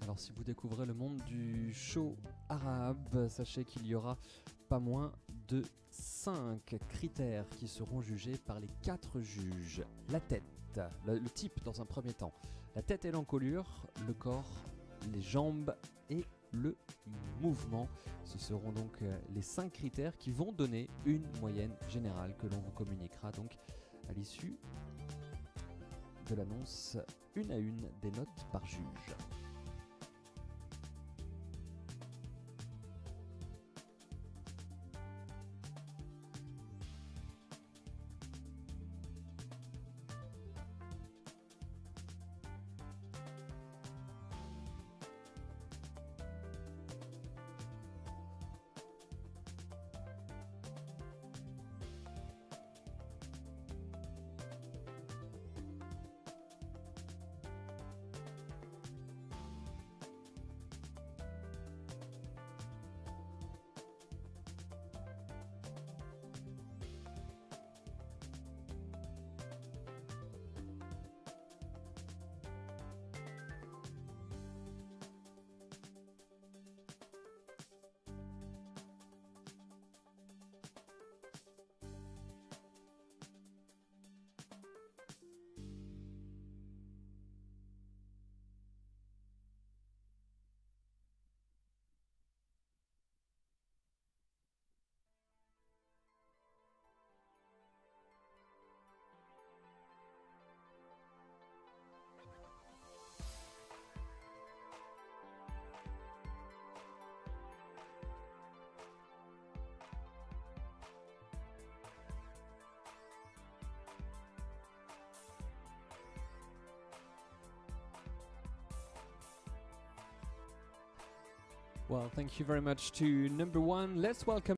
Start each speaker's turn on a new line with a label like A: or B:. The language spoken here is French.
A: Alors si vous découvrez le monde du show arabe, sachez qu'il y aura pas moins de 5 critères qui seront jugés par les 4 juges. La tête, le type dans un premier temps, la tête et l'encolure, le corps, les jambes et le mouvement. Ce seront donc les 5 critères qui vont donner une moyenne générale que l'on vous communiquera donc à l'issue de l'annonce une à une des notes par juge. Well, thank you very much to number 1. Let's welcome